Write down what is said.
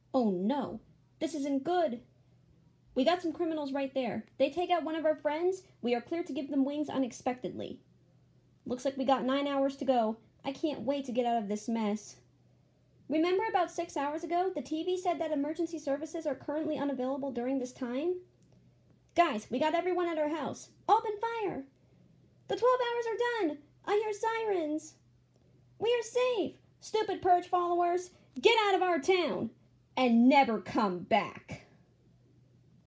Oh no, this isn't good. We got some criminals right there. They take out one of our friends, we are cleared to give them wings unexpectedly. Looks like we got 9 hours to go. I can't wait to get out of this mess. Remember about 6 hours ago, the TV said that emergency services are currently unavailable during this time? Guys, we got everyone at our house. Open fire! The 12 hours are done! I hear sirens! We are safe! Stupid Purge followers, get out of our town! And never come back!